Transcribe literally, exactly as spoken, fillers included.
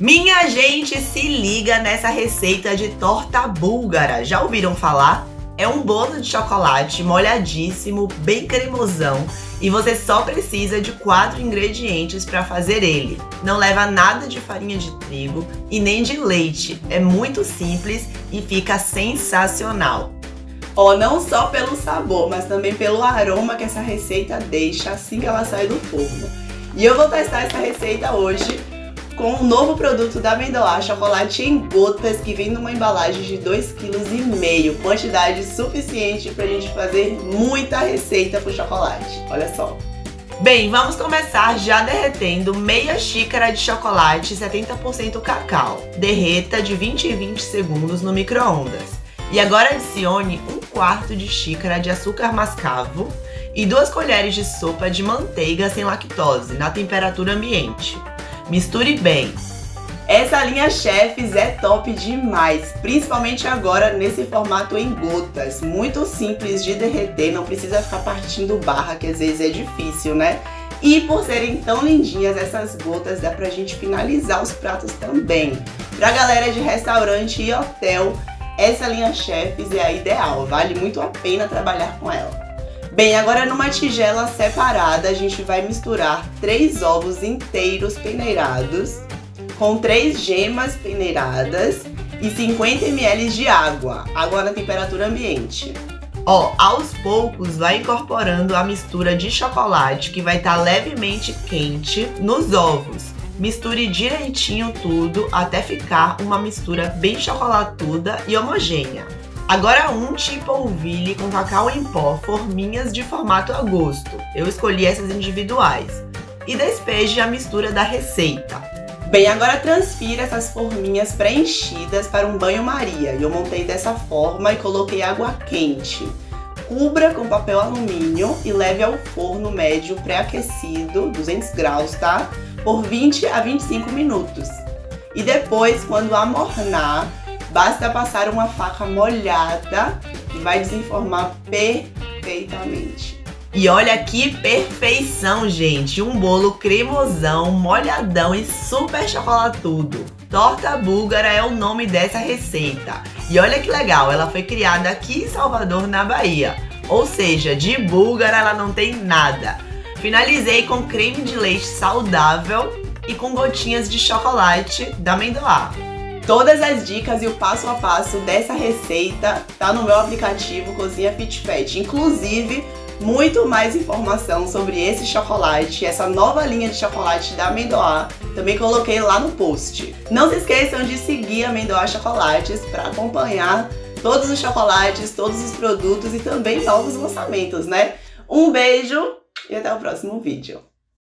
Minha gente, se liga nessa receita de torta búlgara. Já ouviram falar? É um bolo de chocolate molhadíssimo, bem cremosão, e você só precisa de quatro ingredientes para fazer ele. Não leva nada de farinha de trigo e nem de leite. É muito simples e fica sensacional. Ó, não só pelo sabor, mas também pelo aroma que essa receita deixa assim que ela sai do forno. E eu vou testar essa receita hoje com um novo produto da Amendoá, chocolate em gotas, que vem numa embalagem de dois vírgula cinco quilos, quantidade suficiente pra gente fazer muita receita com chocolate. Olha só. Bem, vamos começar já derretendo meia xícara de chocolate setenta por cento cacau. Derreta de vinte em vinte segundos no micro-ondas. E agora adicione um quarto de xícara de açúcar mascavo e duas colheres de sopa de manteiga sem lactose, na temperatura ambiente. Misture bem. Essa linha Chefs é top demais, principalmente agora nesse formato em gotas. Muito simples de derreter, não precisa ficar partindo barra, que às vezes é difícil, né? E por serem tão lindinhas, essas gotas dá pra gente finalizar os pratos também. Pra galera de restaurante e hotel, essa linha Chefs é a ideal, vale muito a pena trabalhar com ela. Bem, agora numa tigela separada a gente vai misturar três ovos inteiros peneirados com três gemas peneiradas e cinquenta mililitros de água, água na temperatura ambiente. Ó, aos poucos vai incorporando a mistura de chocolate que vai estar levemente quente nos ovos. Misture direitinho tudo até ficar uma mistura bem chocolatuda e homogênea. Agora unte e polvilhe com cacau em pó forminhas de formato a gosto. Eu escolhi essas individuais. E despeje a mistura da receita. Bem, agora transfira essas forminhas preenchidas para um banho-maria. Eu montei dessa forma e coloquei água quente. Cubra com papel alumínio e leve ao forno médio pré-aquecido, duzentos graus, tá? Por vinte a vinte e cinco minutos. E depois, quando amornar, basta passar uma faca molhada e vai desenformar perfeitamente. E olha que perfeição, gente! Um bolo cremosão, molhadão e super chocolatudo. Torta búlgara é o nome dessa receita. E olha que legal, ela foi criada aqui em Salvador, na Bahia. Ou seja, de búlgara ela não tem nada. Finalizei com creme de leite saudável e com gotinhas de chocolate da Amendoá. Todas as dicas e o passo a passo dessa receita tá no meu aplicativo Cozinha Fit Fat. Inclusive, muito mais informação sobre esse chocolate, essa nova linha de chocolate da Amendoá, também coloquei lá no post. Não se esqueçam de seguir a Amendoá Chocolates para acompanhar todos os chocolates, todos os produtos e também novos lançamentos, né? Um beijo e até o próximo vídeo.